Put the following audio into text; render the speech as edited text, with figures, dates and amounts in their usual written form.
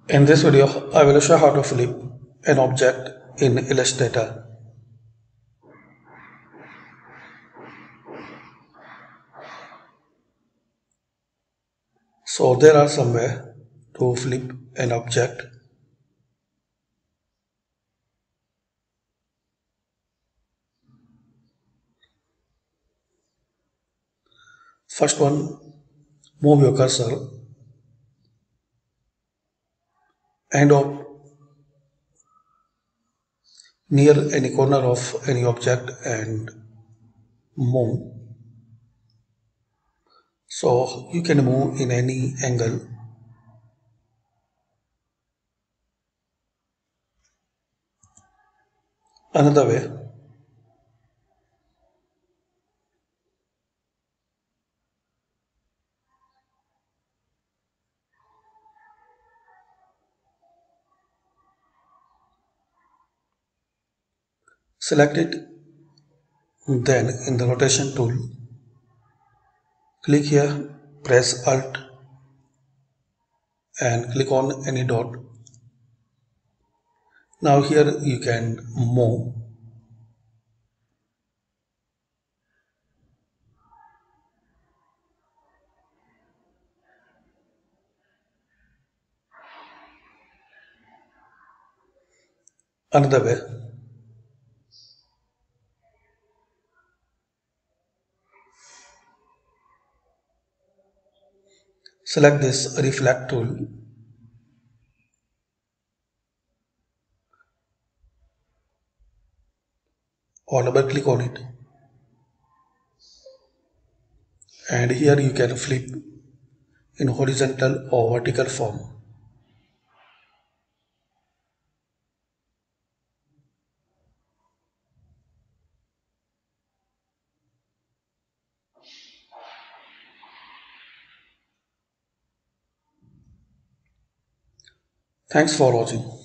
In this video, I will show how to flip an object in Illustrator. So there are some way to flip an object. First one, move your cursor and up near any corner of any object and move. So you can move in any angle. Another way, select it, then in the rotation tool, click here, press Alt and click on any dot. Now here you can move. Another way, select this reflect tool or double click on it, and here you can flip in horizontal or vertical form. Thanks for watching.